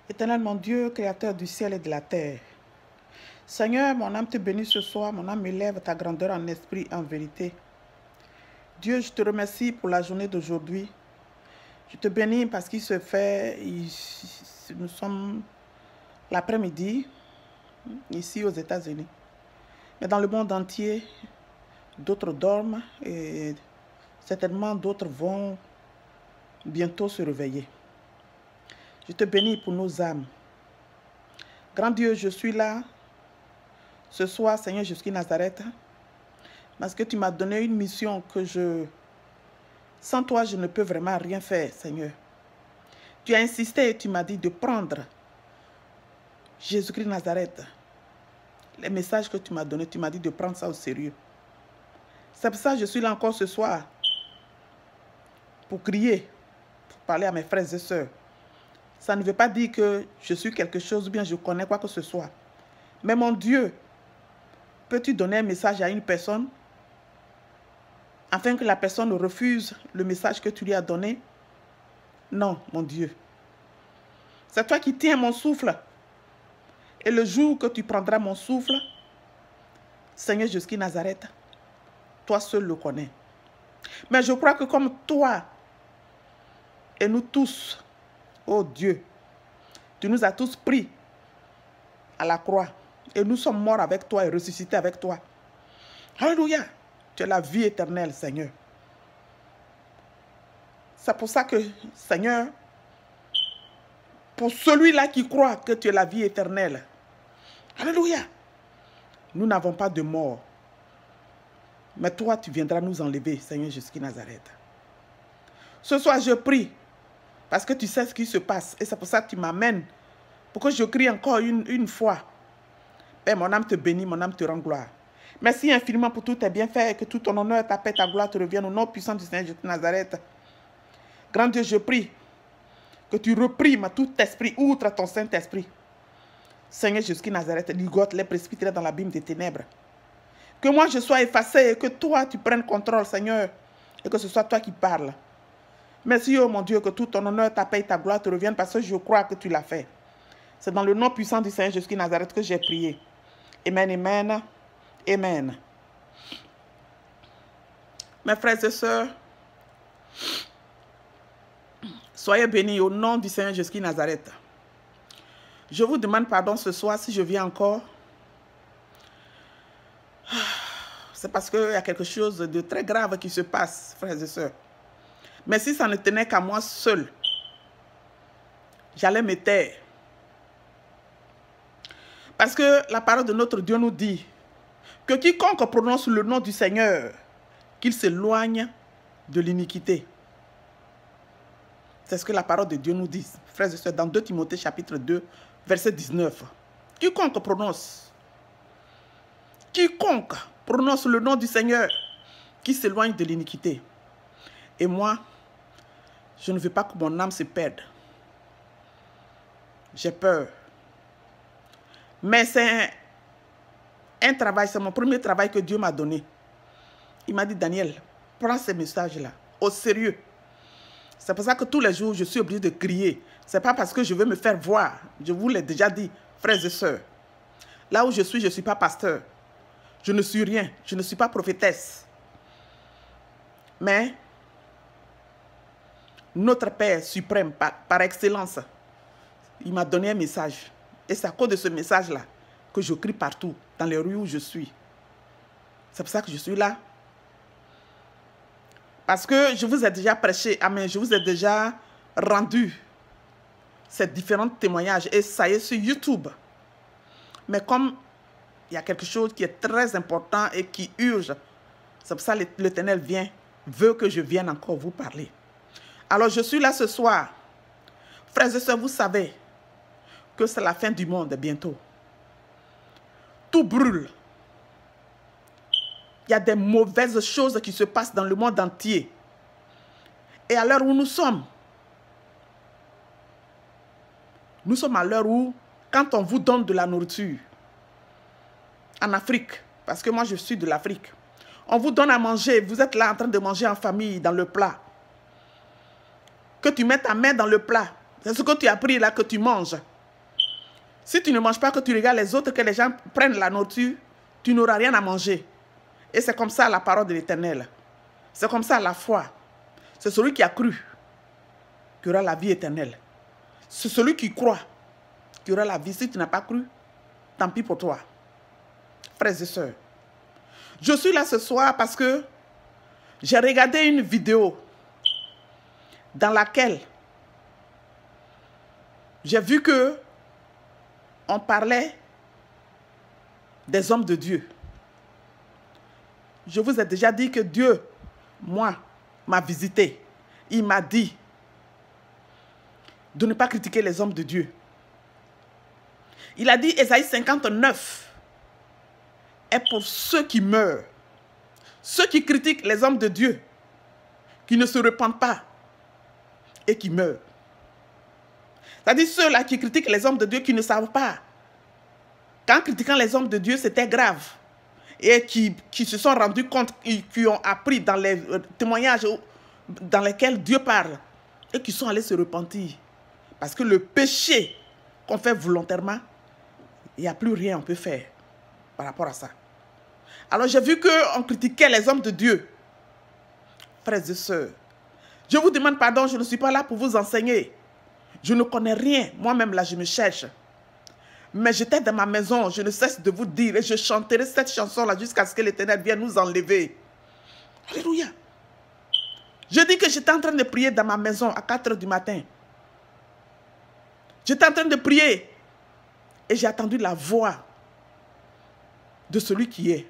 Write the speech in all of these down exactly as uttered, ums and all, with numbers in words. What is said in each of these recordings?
Éternel mon Dieu, créateur du ciel et de la terre. Seigneur, mon âme te bénit ce soir, mon âme élève ta grandeur en esprit et en vérité. Dieu, je te remercie pour la journée d'aujourd'hui. Je te bénis parce qu'il se fait, il, nous sommes l'après-midi, ici aux États-Unis. Mais dans le monde entier, d'autres dorment et certainement d'autres vont bientôt se réveiller. Je te bénis pour nos âmes. Grand Dieu, je suis là ce soir, Seigneur Jésus Nazareth, parce que tu m'as donné une mission que je... Sans toi, je ne peux vraiment rien faire, Seigneur. Tu as insisté et tu m'as dit de prendre Jésus-Christ Nazareth. Les messages que tu m'as donnés, tu m'as dit de prendre ça au sérieux. C'est pour ça que je suis là encore ce soir, pour crier, pour parler à mes frères et sœurs. Ça ne veut pas dire que je suis quelque chose ou bien je connais quoi que ce soit. Mais mon Dieu, peux-tu donner un message à une personne afin que la personne refuse le message que tu lui as donné? Non, mon Dieu. C'est toi qui tiens mon souffle. Et le jour que tu prendras mon souffle, Seigneur Jésus Nazareth, toi seul le connais. Mais je crois que comme toi et nous tous, oh Dieu, tu nous as tous pris à la croix et nous sommes morts avec toi et ressuscités avec toi. Alléluia. Tu es la vie éternelle, Seigneur. C'est pour ça que, Seigneur, pour celui-là qui croit que tu es la vie éternelle, alléluia, nous n'avons pas de mort. Mais toi, tu viendras nous enlever, Seigneur Jésus Nazareth. Ce soir, je prie, parce que tu sais ce qui se passe, et c'est pour ça que tu m'amènes, pour que je crie encore une, une fois. Père, mon âme te bénit, mon âme te rend gloire. Merci infiniment pour tous tes bienfaits, et que tout ton honneur, ta paix, ta gloire te reviennent au nom puissant du Seigneur Jésus Nazareth. Grand Dieu, je prie que tu reprimes tout esprit, outre ton Saint-Esprit. Seigneur Jésus Nazareth, ligote les précipiterait dans l'abîme des ténèbres. Que moi je sois effacé et que toi tu prennes contrôle, Seigneur, et que ce soit toi qui parles. Merci, oh mon Dieu, que tout ton honneur, ta paix et ta gloire te reviennent parce que je crois que tu l'as fait. C'est dans le nom puissant du Seigneur Jésus Nazareth que j'ai prié. Amen, amen, amen. Mes frères et sœurs, soyez bénis au nom du Seigneur Jésus Nazareth. Je vous demande pardon ce soir si je viens encore. C'est parce qu'il y a quelque chose de très grave qui se passe, frères et sœurs. Mais si ça ne tenait qu'à moi seul, j'allais me taire. Parce que la parole de notre Dieu nous dit que quiconque prononce le nom du Seigneur, qu'il s'éloigne de l'iniquité. C'est ce que la parole de Dieu nous dit, frères et sœurs, dans deux Timothée chapitre deux, verset dix-neuf. Quiconque prononce, quiconque prononce le nom du Seigneur, qui s'éloigne de l'iniquité. Et moi, je ne veux pas que mon âme se perde. J'ai peur. Mais c'est un, un travail, c'est mon premier travail que Dieu m'a donné. Il m'a dit, Daniel, prends ces messages-là au sérieux. C'est pour ça que tous les jours, je suis obligé de crier. Ce n'est pas parce que je veux me faire voir. Je vous l'ai déjà dit, frères et sœurs. Là où je suis, je ne suis pas pasteur. Je ne suis rien. Je ne suis pas prophétesse. Mais notre Père suprême, par, par excellence, il m'a donné un message. Et c'est à cause de ce message-là que je crie partout, dans les rues où je suis. C'est pour ça que je suis là. Parce que je vous ai déjà prêché, amen, je vous ai déjà rendu ces différents témoignages. Et ça y est sur YouTube. Mais comme il y a quelque chose qui est très important et qui urge, c'est pour ça que l'Éternel vient, veut que je vienne encore vous parler. Alors je suis là ce soir. Frères et sœurs, vous savez que c'est la fin du monde bientôt. Tout brûle. Il y a des mauvaises choses qui se passent dans le monde entier. Et à l'heure où nous sommes, nous sommes à l'heure où, quand on vous donne de la nourriture, en Afrique, parce que moi je suis de l'Afrique, on vous donne à manger, vous êtes là en train de manger en famille, dans le plat. Que tu mets ta main dans le plat, c'est ce que tu as pris là que tu manges. Si tu ne manges pas, que tu regardes les autres, que les gens prennent la nourriture, tu n'auras rien à manger. Et c'est comme ça la parole de l'Éternel. C'est comme ça la foi. C'est celui qui a cru qui aura la vie éternelle. C'est celui qui croit qui aura la vie. Si tu n'as pas cru, tant pis pour toi. Frères et sœurs, je suis là ce soir parce que j'ai regardé une vidéo dans laquelle j'ai vu que on parlait des hommes de Dieu. Je vous ai déjà dit que Dieu, moi, m'a visité. Il m'a dit de ne pas critiquer les hommes de Dieu. Il a dit, Ésaïe cinquante-neuf est pour ceux qui meurent. Ceux qui critiquent les hommes de Dieu, qui ne se repentent pas et qui meurent. C'est-à-dire ceux-là qui critiquent les hommes de Dieu qui ne savent pas qu'en critiquant les hommes de Dieu, c'était grave. Et qui, qui se sont rendus compte, qui, qui ont appris dans les euh, témoignages dans lesquels Dieu parle, et qui sont allés se repentir. Parce que le péché qu'on fait volontairement, il n'y a plus rien qu'on peut faire par rapport à ça. Alors j'ai vu qu'on critiquait les hommes de Dieu. Frères et sœurs, je vous demande pardon, je ne suis pas là pour vous enseigner. Je ne connais rien, moi-même là je me cherche. Mais j'étais dans ma maison, je ne cesse de vous dire, et je chanterai cette chanson-là jusqu'à ce que l'Éternel vienne nous enlever. Alléluia. Je dis que j'étais en train de prier dans ma maison à quatre heures du matin. J'étais en train de prier et j'ai entendu la voix de celui qui est.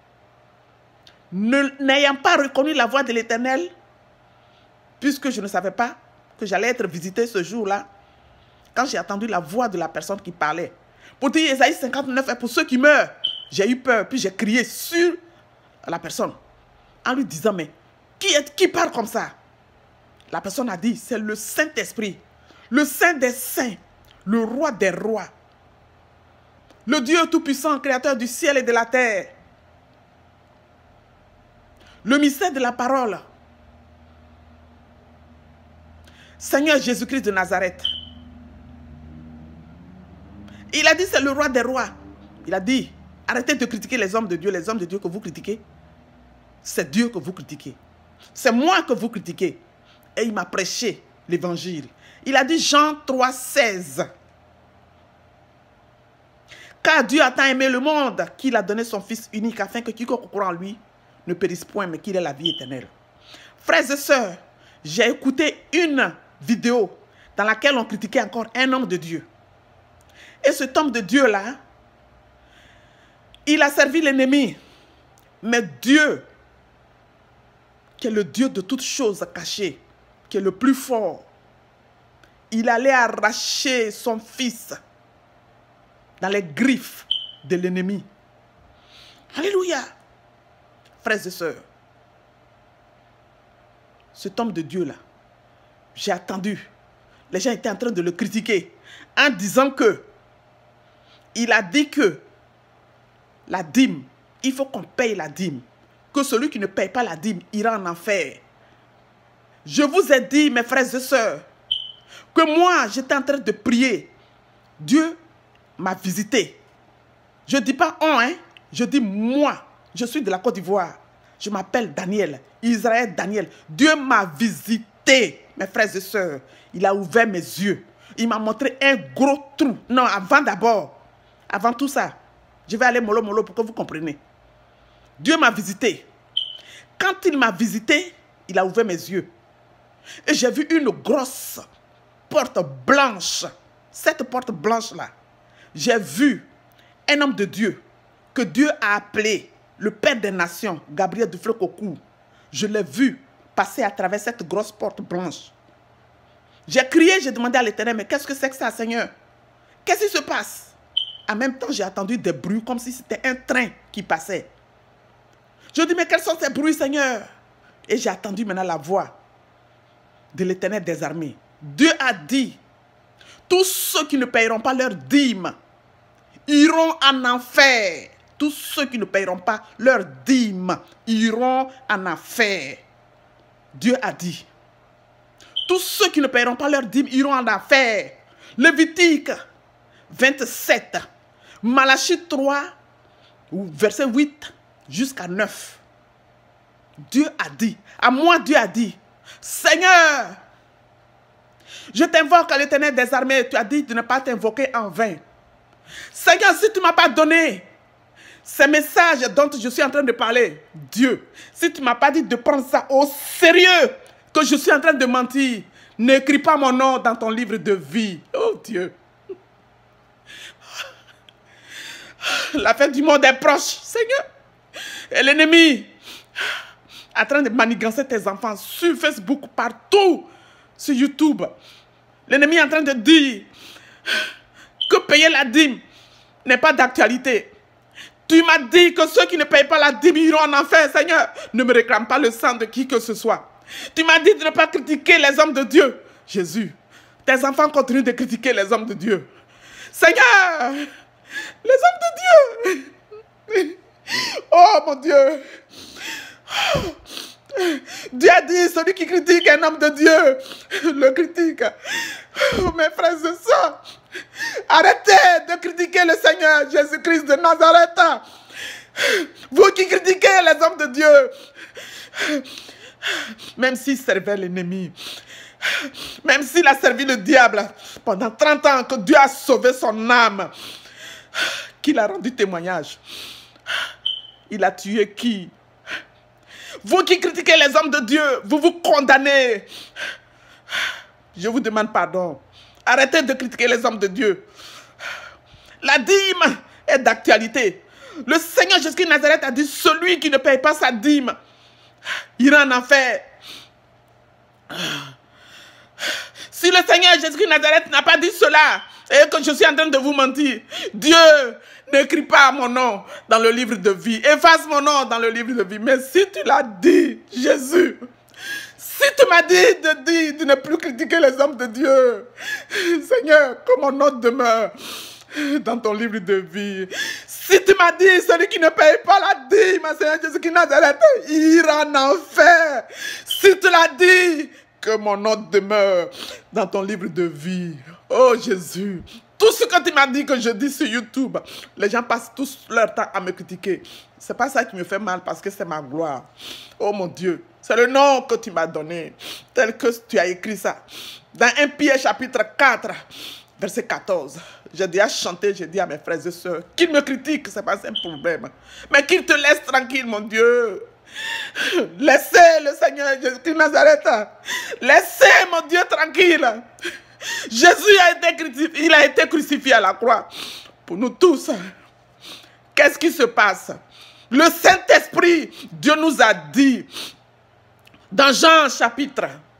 N'ayant pas reconnu la voix de l'Éternel, puisque je ne savais pas que j'allais être visité ce jour-là, quand j'ai entendu la voix de la personne qui parlait, pour dire Ésaïe cinquante-neuf est pour ceux qui meurent, j'ai eu peur, puis j'ai crié sur la personne, en lui disant, mais qui, est, qui parle comme ça? La personne a dit, c'est le Saint-Esprit, le Saint des Saints, le Roi des Rois, le Dieu Tout-Puissant, Créateur du ciel et de la terre, le mystère de la parole, Seigneur Jésus-Christ de Nazareth. Il a dit, c'est le Roi des Rois. Il a dit, arrêtez de critiquer les hommes de Dieu, les hommes de Dieu que vous critiquez. C'est Dieu que vous critiquez. C'est moi que vous critiquez. Et il m'a prêché l'évangile. Il a dit, Jean trois, seize. Car Dieu a tant aimé le monde qu'il a donné son Fils unique afin que quiconque croit en lui ne périsse point, mais qu'il ait la vie éternelle. Frères et sœurs, j'ai écouté une vidéo dans laquelle on critiquait encore un homme de Dieu. Et cet homme de Dieu-là, il a servi l'ennemi. Mais Dieu, qui est le Dieu de toutes choses cachées, qui est le plus fort, il allait arracher son fils dans les griffes de l'ennemi. Alléluia. Frères et sœurs, cet homme de Dieu-là, j'ai attendu. Les gens étaient en train de le critiquer en disant que il a dit que la dîme, il faut qu'on paye la dîme. Que celui qui ne paye pas la dîme ira en enfer. Je vous ai dit, mes frères et sœurs, que moi, j'étais en train de prier. Dieu m'a visité. Je ne dis pas on, hein. Je dis moi. Je suis de la Côte d'Ivoire. Je m'appelle Daniel. Israël Daniel. Dieu m'a visité, mes frères et sœurs. Il a ouvert mes yeux. Il m'a montré un gros trou. Non, avant d'abord. Avant tout ça, je vais aller mollo mollo pour que vous compreniez. Dieu m'a visité. Quand il m'a visité, il a ouvert mes yeux. Et j'ai vu une grosse porte blanche. Cette porte blanche-là, j'ai vu un homme de Dieu que Dieu a appelé le Père des Nations, Gabriel Dufresne-Cocour. Je l'ai vu passer à travers cette grosse porte blanche. J'ai crié, j'ai demandé à l'Éternel, mais qu'est-ce que c'est que ça, Seigneur? Qu'est-ce qui se passe? En même temps, j'ai entendu des bruits comme si c'était un train qui passait. Je dis, mais quels sont ces bruits, Seigneur? Et j'ai entendu maintenant la voix de l'Éternel des armées. Dieu a dit, tous ceux qui ne paieront pas leur dîme iront en enfer. Tous ceux qui ne paieront pas leur dîme iront en enfer. Dieu a dit, tous ceux qui ne paieront pas leur dîme iront en enfer. Lévitique vingt-sept. Malachie trois, verset huit jusqu'à neuf. Dieu a dit, à moi Dieu a dit, Seigneur, je t'invoque à l'Éternel des armées. Tu as dit de ne pas t'invoquer en vain. Seigneur, si tu ne m'as pas donné ces messages dont je suis en train de parler, Dieu, si tu ne m'as pas dit de prendre ça au sérieux, que je suis en train de mentir, n'écris pas mon nom dans ton livre de vie. Oh Dieu. La fin du monde est proche, Seigneur. Et l'ennemi est en train de manigancer tes enfants sur Facebook, partout, sur YouTube. L'ennemi est en train de dire que payer la dîme n'est pas d'actualité. Tu m'as dit que ceux qui ne payent pas la dîme iront en enfer, Seigneur. Ne me réclame pas le sang de qui que ce soit. Tu m'as dit de ne pas critiquer les hommes de Dieu. Jésus, tes enfants continuent de critiquer les hommes de Dieu. Seigneur, les hommes de Dieu. Oh mon Dieu. Dieu a dit, celui qui critique un homme de Dieu, le critique. Oh, mes frères et sœurs, arrêtez de critiquer le Seigneur Jésus-Christ de Nazareth. Vous qui critiquez les hommes de Dieu, même s'il servait l'ennemi, même s'il a servi le diable pendant trente ans, que Dieu a sauvé son âme, qu'il a rendu témoignage, il a tué qui? Vous qui critiquez les hommes de Dieu, vous vous condamnez. Je vous demande pardon. Arrêtez de critiquer les hommes de Dieu. La dîme est d'actualité. Le Seigneur Jésus-Christ de Nazareth a dit, celui qui ne paye pas sa dîme ira en enfer. Si le Seigneur Jésus-Christ de Nazareth n'a pas dit cela, et que je suis en train de vous mentir, Dieu n'écrit pas mon nom dans le livre de vie. Efface mon nom dans le livre de vie. Mais si tu l'as dit, Jésus, si tu m'as dit de dire, de ne plus critiquer les hommes de Dieu, Seigneur, que mon nom demeure dans ton livre de vie. Si tu m'as dit, celui qui ne paye pas la dîme, Seigneur Jésus-Christ de Nazareth, ira en enfer. Si tu l'as dit, que mon nom demeure dans ton livre de vie. Oh Jésus, tout ce que tu m'as dit que je dis sur YouTube, les gens passent tous leur temps à me critiquer. C'est pas ça qui me fait mal parce que c'est ma gloire. Oh mon Dieu, c'est le nom que tu m'as donné, tel que tu as écrit ça. Dans un Pierre chapitre quatre, verset quatorze. J'ai déjà chanté, j'ai dit à mes frères et sœurs, qu'ils me critiquent, c'est pas un problème. Mais qu'ils te laissent tranquille, mon Dieu. Laissez le Seigneur Jésus-Christ de Nazareth. Laissez mon Dieu tranquille. Jésus a été crucifié, il a été crucifié à la croix pour nous tous. Qu'est-ce qui se passe? Le Saint-Esprit, Dieu nous a dit dans Jean chapitre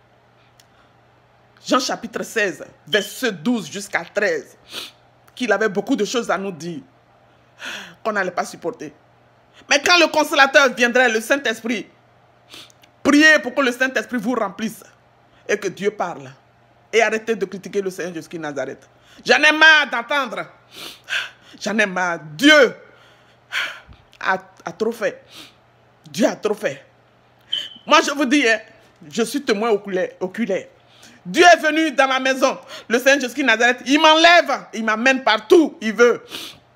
Jean chapitre seize, verset douze jusqu'à treize, qu'il avait beaucoup de choses à nous dire qu'on n'allait pas supporter. Mais quand le consolateur viendrait, le Saint-Esprit, priez pour que le Saint-Esprit vous remplisse et que Dieu parle. Et arrêtez de critiquer le Seigneur Jésus-Christ de Nazareth. J'en ai marre d'entendre. J'en ai marre. Dieu a, a trop fait. Dieu a trop fait. Moi, je vous dis, hein, je suis témoin oculaire. oculaire. Dieu est venu dans ma maison. Le Seigneur Jésus-Christ de Nazareth, il m'enlève. Il m'amène partout. Il veut.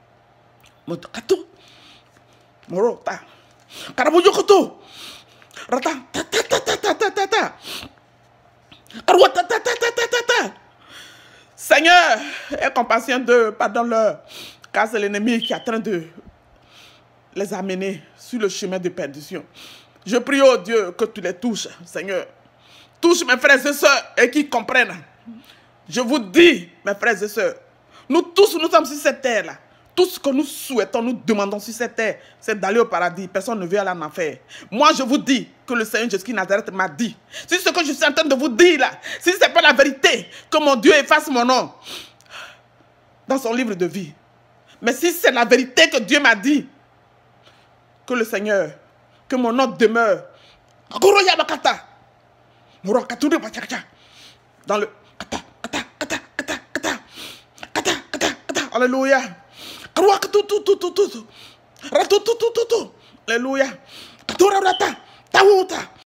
Morota. Karabujo koto. Rata ta ta ta ta ta ta ta ta. Karwa ta ta ta ta ta ta ta. Seigneur, aie compassion d'eux, pardonne-leur, car c'est l'ennemi qui est en train de les amener sur le chemin de perdition. Je prie, oh Dieu, que tu les touches, Seigneur. Touche mes frères et sœurs et qu'ils comprennent. Je vous dis, mes frères et sœurs, nous tous, nous sommes sur cette terre-là. Tout ce que nous souhaitons, nous demandons sur cette terre, c'est d'aller au paradis. Personne ne veut aller en enfer. Moi, je vous dis que le Seigneur Jésus-Christ de Nazareth m'a dit. Si ce que je suis en train de vous dire là, si ce n'est pas la vérité, que mon Dieu efface mon nom dans son livre de vie. Mais si c'est la vérité que Dieu m'a dit, que le Seigneur, que mon nom demeure dans le... Alléluia. Alléluia.